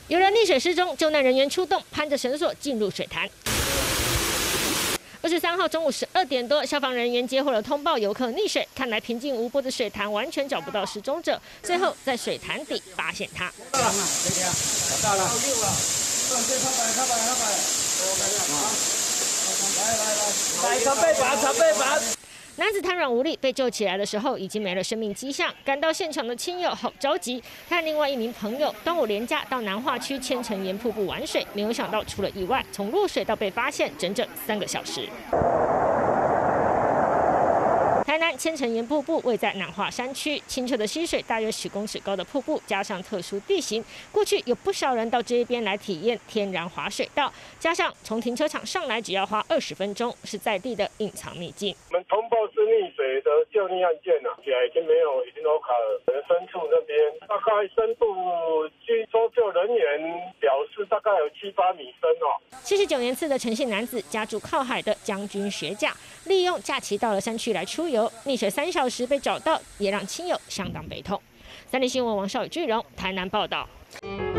有人溺水失踪，救难人员出动，攀着绳索进入水潭。23号中午12点多，消防人员接获了通报，游客溺水，看来平静无波的水潭完全找不到失踪者，最后在水潭底发现他。 找到了，常备拔。 男子瘫软无力，被救起来的时候已经没了生命迹象。赶到现场的亲友好着急，他和另外一名朋友端午连假到南化区千层岩瀑布玩水，没有想到出了意外，从落水到被发现整整3个小时。台南千层岩瀑布位在南化山区，清澈的溪水，大约10公尺高的瀑布，加上特殊地形，过去有不少人到这一边来体验天然滑水道，加上从停车场上来只要花20分钟，是在地的隐藏秘境。 我们通报是溺水的救溺案件起来已经没有，已经都卡了。深处那边大概深度，据搜救人员表示大概有7、8米深哦。 79年次的陈姓男子家住靠海的将军学甲，利用假期到了山区来出游，溺水3小时被找到，也让亲友相当悲痛。3立新闻王少宇、巨荣台南报道。